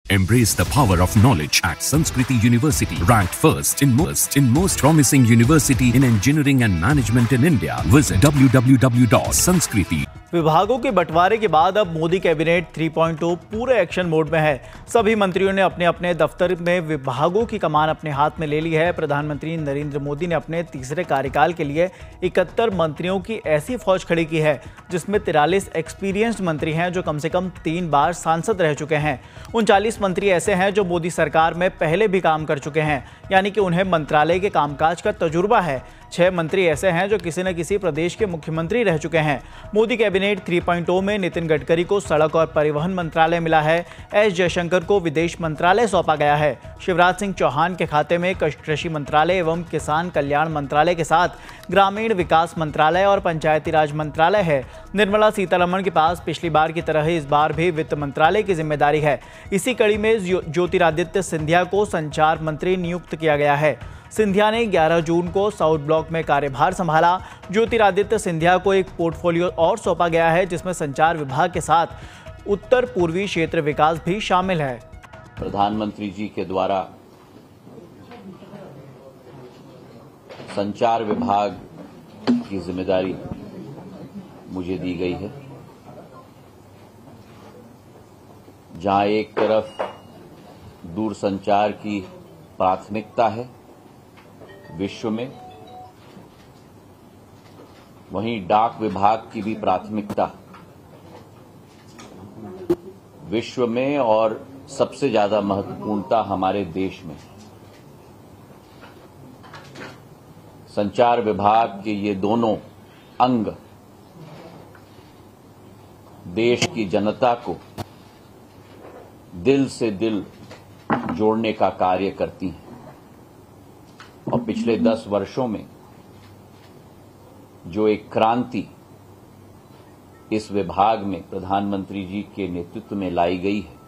Embrace the power of knowledge at Sanskriti University, ranked first in most promising university in engineering and management in India. Visit www.sanskriti. विभागों के बंटवारे के बाद अब Modi cabinet 3.0 पूरे action mode में है। सभी मंत्रियों ने अपने अपने दफ्तर में विभागों की कमान अपने हाथ में ले ली है। प्रधानमंत्री नरेंद्र मोदी ने अपने तीसरे कार्यकाल के लिए 71 मंत्रियों की ऐसी फौज खड़ी की है जिसमें 43 एक्सपीरियंस्ड मंत्री हैं जो कम से कम 3 बार सांसद रह चुके हैं। 39 मंत्री ऐसे हैं जो मोदी सरकार में पहले भी काम कर चुके हैं, यानी कि उन्हें मंत्रालय के कामकाज का तजुर्बा है। 6 मंत्री ऐसे हैं जो किसी न किसी प्रदेश के मुख्यमंत्री रह चुके हैं। मोदी कैबिनेट 3.0 में नितिन गडकरी को सड़क और परिवहन मंत्रालय मिला है। एस जयशंकर को विदेश मंत्रालय सौंपा गया है। शिवराज सिंह चौहान के खाते में कृषि मंत्रालय एवं किसान कल्याण मंत्रालय के साथ ग्रामीण विकास मंत्रालय और पंचायती राज मंत्रालय है। निर्मला सीतारमण के पास पिछली बार की तरह इस बार भी वित्त मंत्रालय की जिम्मेदारी है। इसी कड़ी में ज्योतिरादित्य सिंधिया को संचार मंत्री नियुक्त किया गया है। सिंधिया ने 11 जून को साउथ ब्लॉक में कार्यभार संभाला। ज्योतिरादित्य सिंधिया को एक पोर्टफोलियो और सौंपा गया है जिसमें संचार विभाग के साथ उत्तर पूर्वी क्षेत्र विकास भी शामिल है। प्रधानमंत्री जी के द्वारा संचार विभाग की जिम्मेदारी मुझे दी गई है, जहां एक तरफ दूरसंचार की प्राथमिकता है विश्व में, वहीं डाक विभाग की भी प्राथमिकता विश्व में और सबसे ज्यादा महत्वपूर्णता हमारे देश में। संचार विभाग के ये दोनों अंग देश की जनता को दिल से दिल जोड़ने का कार्य करती हैं और पिछले 10 वर्षों में जो एक क्रांति इस विभाग में प्रधानमंत्री जी के नेतृत्व में लाई गई है,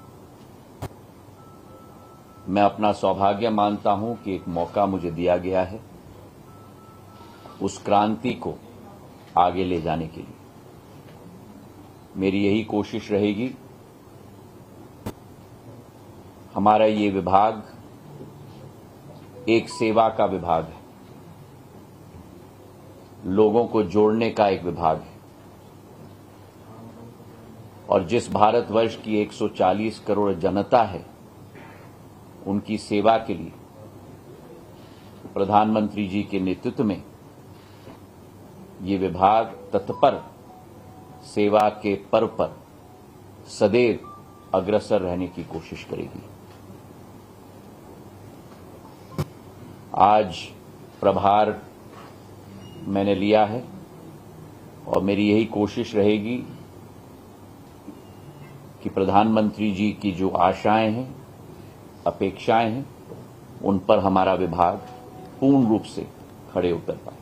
मैं अपना सौभाग्य मानता हूं कि एक मौका मुझे दिया गया है उस क्रांति को आगे ले जाने के लिए। मेरी यही कोशिश रहेगी। हमारा ये विभाग एक सेवा का विभाग है, लोगों को जोड़ने का एक विभाग है, और जिस भारतवर्ष की 140 करोड़ जनता है उनकी सेवा के लिए प्रधानमंत्री जी के नेतृत्व में ये विभाग तत्पर सेवा के पर्व पर सदैव अग्रसर रहने की कोशिश करेगी। आज प्रभार मैंने लिया है और मेरी यही कोशिश रहेगी कि प्रधानमंत्री जी की जो आशाएं हैं, अपेक्षाएं हैं, उन पर हमारा विभाग पूर्ण रूप से खड़े उतर पाए।